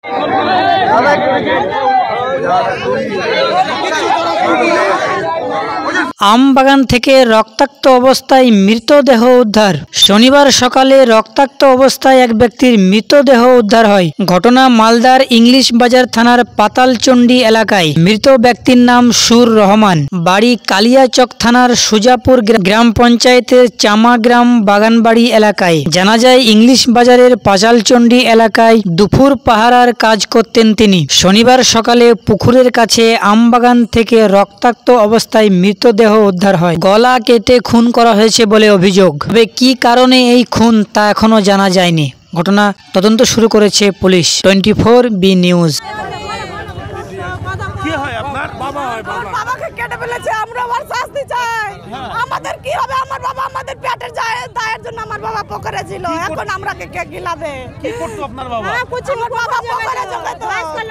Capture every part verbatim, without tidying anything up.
আম বাগান থেকে রক্তাক্ত অবস্থায় মৃতদেহ উদ্ধার। শনিবার সকালে রক্তাক্ত অবস্থায় এক ব্যক্তির মৃতদেহ উদ্ধার হয়। ঘটনা মালদার ইংলিশ বাজার থানার পাতালচন্ডী এলাকায়। মৃত ব্যক্তির নাম সুর রহমান, বাড়ি কালিয়াচক থানার সুজাপুর গ্রাম পঞ্চায়েতের চামাগ্রাম বাগানবাড়ি এলাকায়। জানা যায়, ইংলিশ বাজারের পাতালচন্ডী এলাকায় দুপুর পাহারার কাজ করতেন তিনি। শনিবার সকালে পুকুরের কাছে আম বাগান থেকে রক্তাক্ত অবস্থায় মৃতদেহ উদ্ধার হয়। গলা কেটে খুন করা হয়েছে বলে অভিযোগ। তবে কি কারণে এই খুন তা এখনো জানা যায়নি। ঘটনা তদন্ত শুরু করেছে পুলিশ। Twenty four B news. কি হয় আপনার? বাবা হয়, বাবা বাবাকে কেটে ফেলেছে। আমরা আবার শাস্তি চাই। আমাদের কি হবে? আমার বাবা আমাদের পেটের দায়ের জন্য আমার বাবা পুকুরে ছিল। এখন আমরা কে কে গিলাবে? কি করতো আপনার বাবা? হ্যাঁ, কিছু আমার বাবা পুকুরে জগাইতো।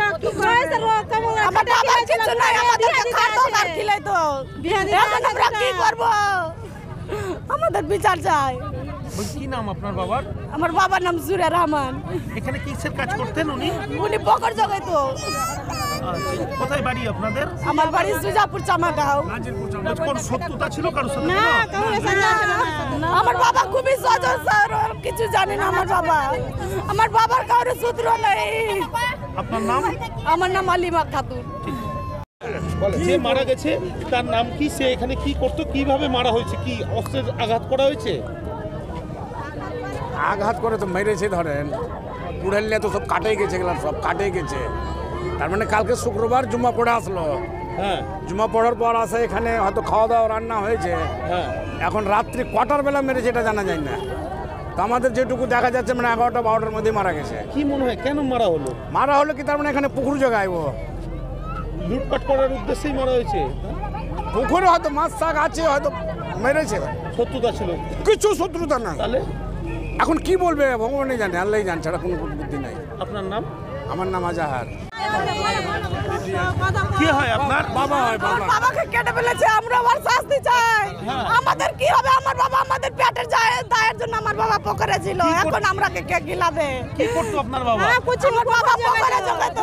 আমার বাবা কিছু নাই, আমাদেরকে খাতো আর খিলাইতো। এখন আমরা কি করব? আমাদের বিচার চাই। কি নাম আপনার বাবার? আমার বাবার নাম সুর রহমান। এখানে কিসের কাজ করতেন উনি? উনি পুকুর জগাইতো। কোথায় বাড়ি আপনাদের? আমার বাড়ি সুজাপুর চামাগাঁও। কোন শত্রুতা ছিল কারোর সাথে? না, আমার বাবা খুবই সজল স্যার, কিছু জানে না আমার বাবা। আমার বাবার কারোর সূত্র নেই। আপনার নাম? আমার নাম আলিমা খাতুন। যে মারা গেছে তার নাম কি? সে এখানে কি করতো? কিভাবে মারা হয়েছে? কি অস্ত্রের আঘাত করা হয়েছে? আঘাত করে তো মেরেছে, ধরেন পুড়াইলে তো সব কাটে গেছে, এগুলো সব কাটে গেছে। তার মানে কালকে শুক্রবার জুমা পড়ে আসলো। হ্যাঁ, জুমা পড়ার পর আসে এখানে হয়তো খাওয়া দাওয়া রান্না হয়েছে। হ্যাঁ, এখন রাত্রি কটার বেলা মেরেছে এটা জানা যায় না। তো আমাদের যেটুকু দেখা যাচ্ছে মানে এগারোটা বারোটার মধ্যে মারা গেছে। কি মনে হয় কেন মারা হলো? মারা হলো কি, তার মানে এখানে পুকুর জায়গায় ও লুটপাট করার উদ্দেশ্যেই মারা হয়েছে। পুকুরে হয়তো মাছ শাক আছে, হয়তো মেরেছে। শত্রুতা ছিল? কিছু শত্রুতা নাই। তাহলে এখন কি বলবে ভগবানই জানে, আল্লাহই জানে, ছাড়া কোনো বুদ্ধি নাই। আপনার নাম? আমার নাম আজাহার। কি হয় আপনার? বাবা হয়, বাবা বাবাকে কেটে ফেলেছে। আমরা আবার শাস্তি চাই। আমাদের কি হবে? আমার বাবা আমাদের পেটের দায়ের জন্য আমার বাবা পুকুরে ছিল। এখন আমরা কে কে গিলাবে? কি করতো আপনার বাবা? আমার বাবা পুকুরে জগাইতো।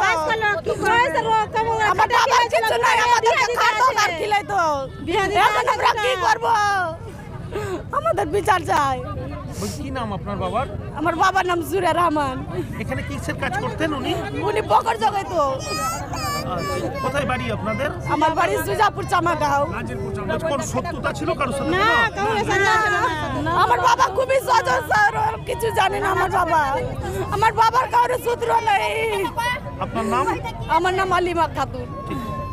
আমার বাবা কিছু নাই, আমাদেরকে খাতো আর খিলাইতো। এখন আমরা কি করব? আমাদের বিচার চাই। কি নাম আপনার বাবার? আমার বাবার নাম সুর রহমান। এখানে কিসের কাজ করতেন উনি? উনি পুকুর জগাইতো। কোথায় বাড়ি আপনাদের? আমার বাড়ি সুজাপুর চামাগাঁও। কোন শত্রুতা ছিল কারোর সাথে? না, আমার বাবা খুবই সজল স্যার, কিছু জানে না আমার বাবা। আমার বাবার কারোর সূত্র নেই। আপনার নাম? আমার নাম আলিমা খাতুন।